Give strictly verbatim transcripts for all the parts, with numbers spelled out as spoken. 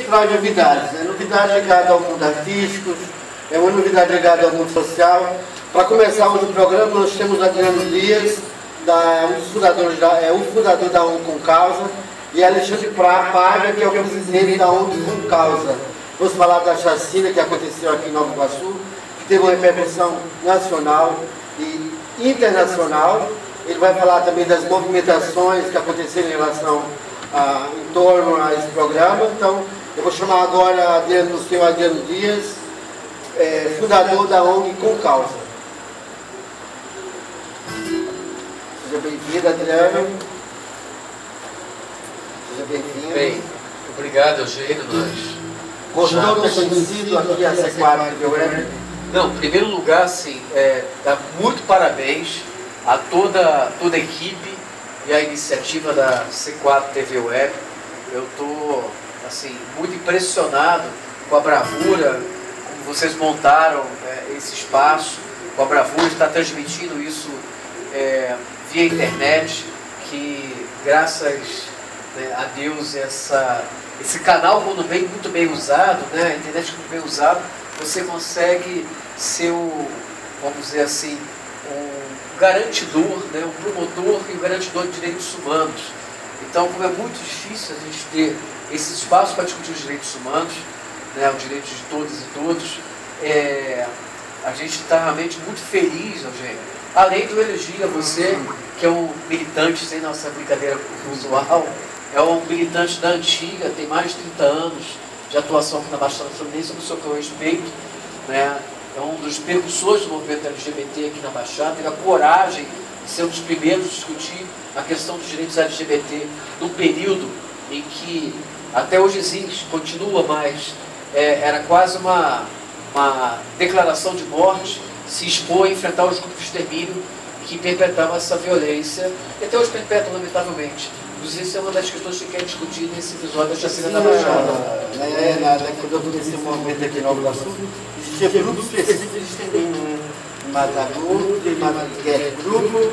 traz novidades, né? Novidades ligadas ao mundo artístico, é uma novidade ligada ao mundo social. Para começar hoje o programa, nós temos Adriano Dias, da, um dos fundadores da, é o fundador da ONG Com Causa, e Alexandre Paiva, que é o presidente da ONG Com Causa. Vamos falar da chacina que aconteceu aqui em Nova Iguaçu, que teve uma repercussão nacional e internacional. Ele vai falar também das movimentações que aconteceram em relação a, em torno a esse programa. Então, eu vou chamar agora Adriano, o senhor Adriano Dias, é, fundador da ONG Com Causa. Seja bem-vindo, Adriano. Seja bem-vindo. Bem, obrigado, Eugênio. Nós Gostou do conhecido aqui a C quatro T V Web? Não, em primeiro lugar, assim, é, dá muito parabéns a toda, toda a equipe e a iniciativa da C quatro T V Web. Eu estou assim, muito impressionado com a bravura, como vocês montaram é, esse espaço, com a bravura de estar transmitindo isso é, via internet, que graças né, a Deus essa, esse canal, quando bem, muito bem usado, né, a internet muito bem usado, você consegue ser o, vamos dizer assim, um garantidor, né, um promotor e um garantidor de direitos humanos. Então, como é muito difícil a gente ter esse espaço para discutir os direitos humanos, né, os direitos de todas e todos, é, a gente está realmente muito feliz, Eugênio. Além do elogio a você, que é um militante, sem nossa brincadeira usual, é um militante da antiga, tem mais de trinta anos de atuação aqui na Baixada Fluminense, no seu que eu respeito, né? É um dos precursores do movimento L G B T aqui na Baixada, teve a coragem de ser um dos primeiros a discutir a questão dos direitos L G B T num período em que até hoje existe, continua, mas é, era quase uma, uma declaração de morte, se expor a enfrentar os grupos de extermínio que perpetravam essa violência, e até hoje perpetram, lamentavelmente. Inclusive, isso é uma das questões que quer discutir nesse episódio da chacina da Baixada. É, na, na, quando eu comecei o movimento aqui em Nova Iguaçu, existia grupos específicos de extermínio, né? Matagudo, grupo,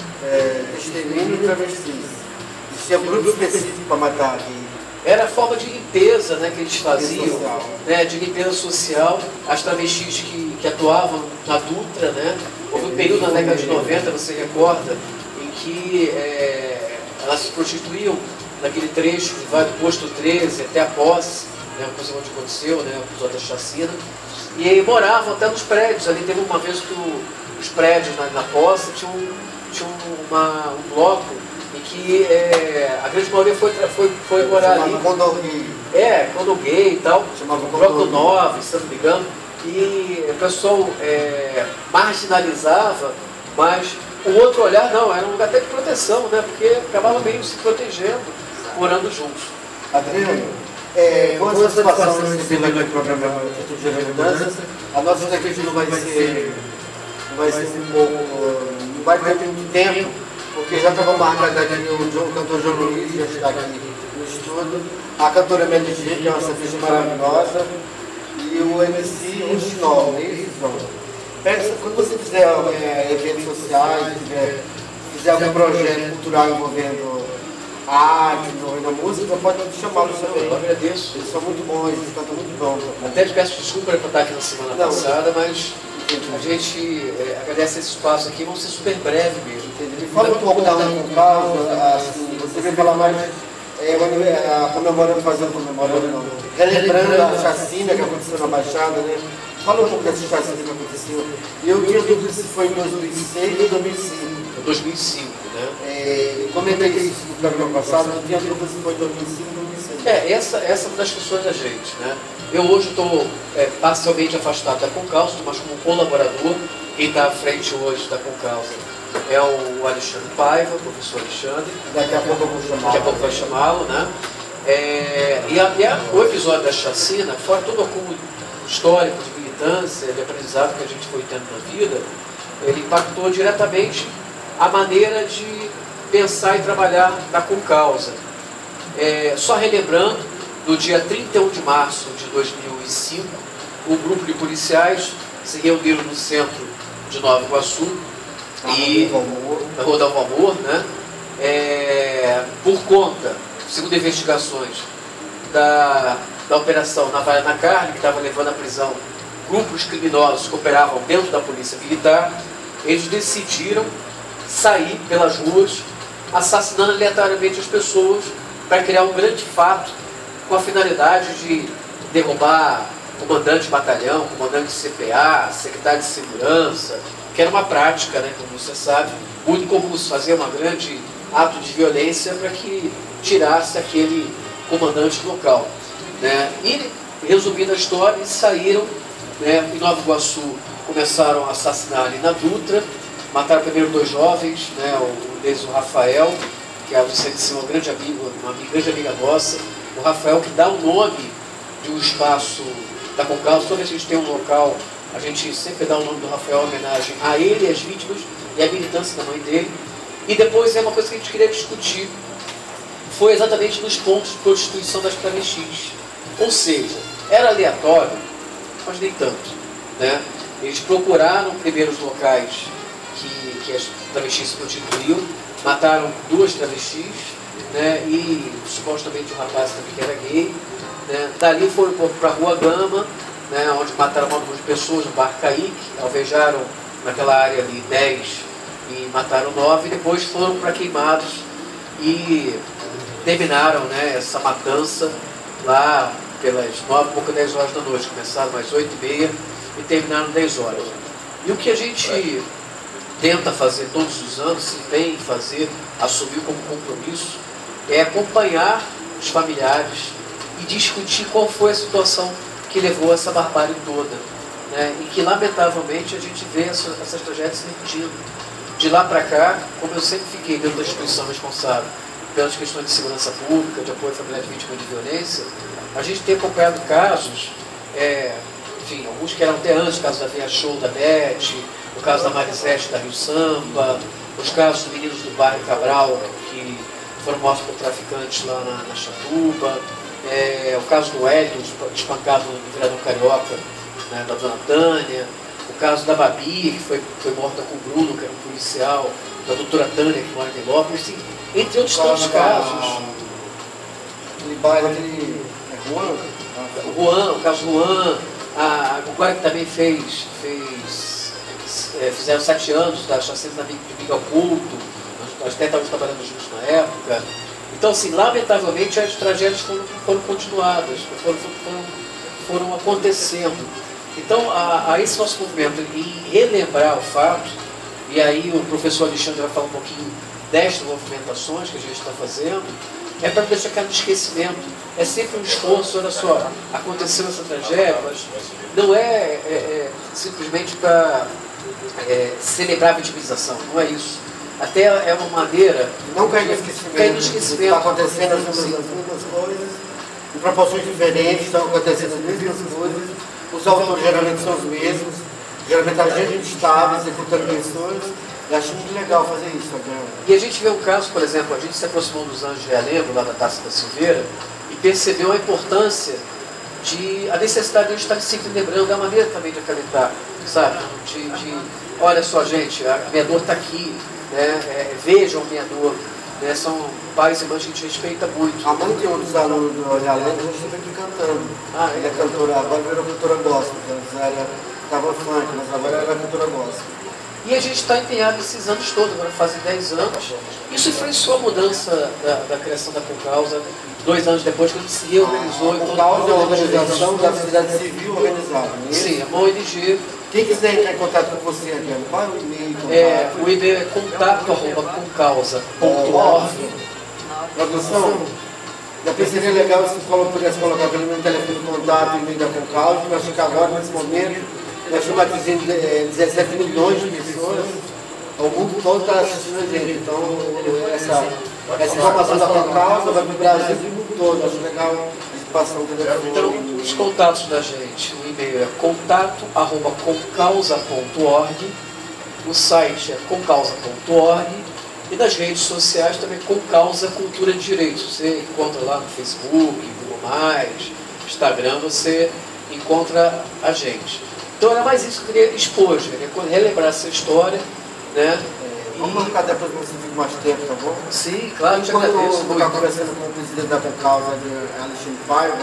é, extermínio e travestis. Existia grupo específico para matar aqui. Era a forma de limpeza, né, que eles faziam, né, de limpeza social. As travestis que, que atuavam na Dutra, né? Houve um período na década de noventa, você recorda, em que é, elas se prostituíam naquele trecho que vai do posto treze até a posse, né, onde aconteceu, né, o episódio da chacina, e aí moravam até nos prédios. Ali teve uma vez que o, os prédios na, na posse tinham, tinham uma, um bloco em que é, a grande maioria foi, foi, foi morar ali. Condo gay. É, condo gay e tal, chamava bloco nove, se não me engano, e o pessoal é, marginalizava, mas o outro olhar não, era um lugar até de proteção, né? Porque acabava meio se protegendo, morando juntos. Adriano, é, com a satisfação de receber aqui o programa Atitude de Mudança, a nossa entrevista não vai ser, não vai ser um pouco, não vai ter muito tempo, porque já estava marcado aqui o, o cantor João Luiz, já está aqui no estúdio, a cantora Melody, que é uma cerveja maravilhosa, e o M C Uxinol, é isso, João? Pensa, quando você fizer é, eventos sociais, fizer, fizer algum projeto cultural envolvendo a arte, envolvendo a música, pode te chamar no seu bem. Eu agradeço. Eles são muito bons, eles cantam muito bom. Até te peço desculpa por estar aqui na semana Não, passada, mas a gente é, agradece esse espaço aqui, vamos ser super breve mesmo. Me fala um pouco da ONG Com Causa, assim, você veio falar mais, é, comemorando, fazendo comemorando, não, relembrando a chacina que aconteceu na Baixada, né? Fala um pouco dessa chacina que aconteceu. E eu tinha dúvida se foi em dois mil e seis ou dois mil e cinco. dois mil e cinco, né? É, comentei isso no programa passado, eu tinha dúvida se foi em dois mil e cinco ou dois mil e seis. É, essa, essa é uma das questões da gente, né? Eu hoje estou é, parcialmente afastado da Com Causa, mas como colaborador. Quem está à frente hoje da Com Causa é o Alexandre Paiva, o professor Alexandre. Daqui a pouco eu vou chamar. Daqui a pouco vai chamá-lo, né? É, e a, e a, o episódio da chacina, fora todo o acúmulo histórico de militância, de aprendizado que a gente foi tendo na vida, ele impactou diretamente a maneira de pensar e trabalhar na Com Causa. É, só relembrando, no dia trinta e um de março de dois mil e cinco, um grupo de policiais se reuniram no centro de Nova Iguaçu, e, na Rua do Alvamor, né? É, por conta, segundo investigações, da da Operação Navalha na Carne, que estava levando à prisão grupos criminosos que operavam dentro da Polícia Militar, eles decidiram sair pelas ruas, assassinando aleatoriamente as pessoas para criar um grande fato com a finalidade de derrubar comandante de batalhão, comandante de C P A, secretário de segurança, que era uma prática, né, como você sabe, muito comum se fazer um grande ato de violência para que tirasse aquele comandante local. Né? E, resumindo a história, eles saíram, né, em Nova Iguaçu, começaram a assassinar ali na Dutra, mataram primeiro dois jovens, né, o deles o Rafael, que é uma grande amiga, uma grande amiga nossa, o Rafael que dá o nome de um espaço da Concausa. Toda vez que a gente tem um local, a gente sempre dá o nome do Rafael em homenagem a ele, as vítimas e a militância da mãe dele. E depois é uma coisa que a gente queria discutir, foi exatamente nos pontos de prostituição das travestis. Ou seja, era aleatório, mas nem tanto. Né? Eles procuraram primeiro os locais que, que as travestis se prostituíam, mataram duas travestis, né? E supostamente o rapaz também que era gay. Né? Dali foram para a Rua Gama, né? Onde mataram uma duas pessoas no Bar Kaique, alvejaram naquela área ali dez e mataram nove, e depois foram para Queimados e terminaram, né, essa matança lá pelas nove, pouco dez horas da noite. Começaram às oito e meia e terminaram dez horas. E o que a gente tenta fazer todos os anos, se empenha em fazer, assumir como compromisso, é acompanhar os familiares e discutir qual foi a situação que levou a essa barbárie toda. Né? E que, lamentavelmente, a gente vê essa, essas tragédias se repetindo. De lá para cá, como eu sempre fiquei dentro da instituição responsável pelas questões de segurança pública, de apoio à família de vítima de violência, a gente tem acompanhado casos, é, enfim, alguns que eram até antes, o caso da Via Show da Beth, o caso da Marisete da Rio Samba, os casos dos meninos do bairro Cabral, que foram mortos por traficantes lá na, na Chatuba, é, o caso do Hélio, espancado no Viradão Carioca, né, da Dona Tânia, o caso da Babi, que foi, foi morta com o Bruno, que era um policial, da doutora Tânia, que mora em Nilópolis, assim, entre outros tantos casos. Aquele bairro, aquele... é Juan? O Juan, o caso Juan, a, o Guarda que também fez, fez é, fizeram sete anos da chacina da Miguel Couto, nós até estávamos trabalhando juntos na época. Então, assim, lamentavelmente as tragédias foram, foram continuadas, foram, foram, foram acontecendo. Então, a, a esse nosso movimento em relembrar o fato, e aí o professor Alexandre vai falar um pouquinho destas movimentações que a gente está fazendo, é para deixar aquele esquecimento. É sempre um esforço. Olha só, aconteceu essa tragédia, mas não é, é, é simplesmente para é, celebrar a vitimização, não é isso. Até é uma maneira... Não cair no esquecimento. Cair no esquecimento. Está acontecendo as mesmas coisas, em proporções diferentes, estão acontecendo as mesmas coisas, os autores geralmente são os mesmos, geralmente a gente estava executando pessoas. Eu acho muito legal fazer isso agora. E a gente vê um caso, por exemplo, a gente se aproximou dos Anjos de Realengo, lá da Taça da Silveira, e percebeu a importância de, a necessidade de a gente estar sempre lembrando da maneira também de acalentar, sabe? De, de olha só, gente, a minha dor está aqui, né? É, vejam a minha dor, né? São pais e mães que a gente respeita muito. A mãe de um dos alunos do Realengo, a gente esteve aqui cantando. Ah, ele é cantora, agora virou cantora gospel, antes era, estava funk, mas agora ela é cantora gospel. E a gente está empenhado esses anos todos, agora fazem dez anos. Isso influenciou a mudança da, da criação da Concausa, dois anos depois que a gente se reorganizou. A Concausa é uma organização da sociedade civil organizada, não é? Sim, é uma O N G. Quem quiser entrar em contato com você, Adriano, qual é o e-mail? É, o e-mail é contato arroba concausa ponto org. Produção, já seria legal se você pudesse colocar pelo menos o telefone de contato e e-mail da Concausa, mas fica agora, nesse momento, nós estamos atingindo dezessete milhões de pessoas, o mundo todo está assistindo a gente. Então, essa, essa informação da Concausa vai para o Brasil e o mundo todo. Acho legal a participação do telefone. Então, os contatos da gente, o e-mail é contato arroba concausa ponto org, o site é concausa ponto org e nas redes sociais também Concausa Cultura de Direito. Você encontra lá no Facebook, Google mais, Instagram, você encontra a gente. Então era mais isso que eu queria expor, né? Relembrar essa história, né? É, vamos marcar depois para você vir mais tempo, tá bom? Sim, claro, eu te Quando agradeço. eu estava conversando com o presidente da Concausa, Alexandre Paiva,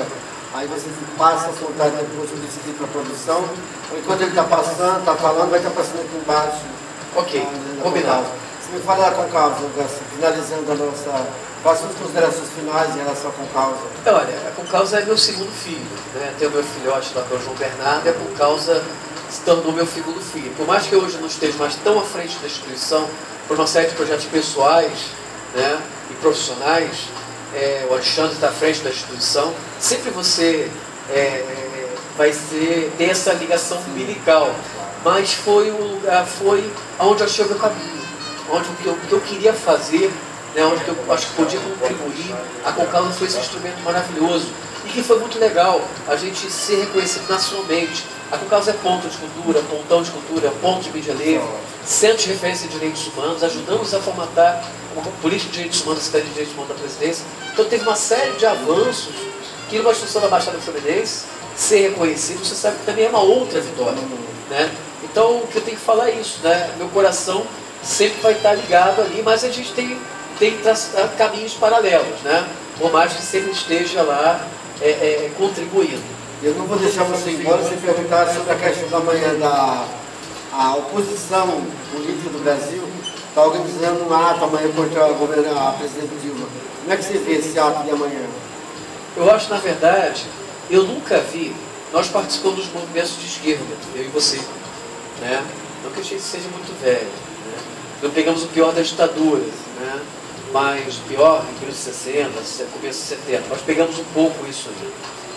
Aí você passa a contar depois o decidido para a produção. Enquanto ele está passando, está falando, vai estar passando aqui embaixo. Ok, ah, combinado. Você me fala da Concausa, finalizando a nossa... Faça as considerações finais em relação à Concausa. Olha, a Concausa é meu segundo filho, né? Tenho meu filhote lá, que é o João Bernardo, e a Concausa se tornou meu segundo filho. Por mais que hoje eu não esteja mais tão à frente da instituição, por uma série de projetos pessoais, né, e profissionais, é, o Alexandre está à frente da instituição, sempre você é, vai ser, ter essa ligação umbilical, mas foi o lugar, foi onde eu achei o meu caminho, onde o que eu, o que eu queria fazer, né, onde eu acho que podia contribuir. A Concausa foi esse instrumento maravilhoso e que foi muito legal a gente ser reconhecido nacionalmente. A Concausa é ponto de cultura, pontão de cultura, ponto de mídia livre, centro de referência de direitos humanos, ajudamos a formatar uma política de direitos humanos, a Secretaria de Direitos Humanos da Presidência. Então teve uma série de avanços que numa instituição da Baixada Fluminense, ser reconhecido, você sabe que também é uma outra vitória, né? Então o que eu tenho que falar é isso, né? Meu coração sempre vai estar ligado ali, mas a gente tem, tem que traçar caminhos paralelos, né? Por mais que sempre esteja lá é, é, contribuindo. Eu não vou deixar você ir embora sem perguntar sobre a questão da manhã da a oposição política do Brasil está organizando um ato amanhã contra a, governa, a presidente Dilma. Como é que você vê esse ato de amanhã? Eu acho, na verdade, eu nunca vi, nós participamos dos movimentos de esquerda, eu e você, né? Não que a gente seja muito velho, né? Não pegamos o pior da ditadura, né? Mas o pior em mil novecentos e sessenta, começo de setenta, nós pegamos um pouco isso aí.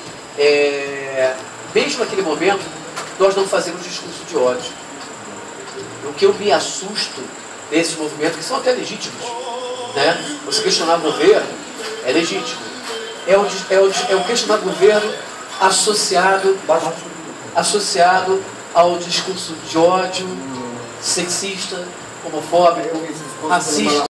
É, mesmo naquele momento, nós não fazemos discurso de ódio. O que eu me assusto desses movimentos, que são até legítimos, né? Você questionar o governo é legítimo. É o, é o, é o questionar o governo associado, associado ao discurso de ódio, sexista, homofóbico, racista.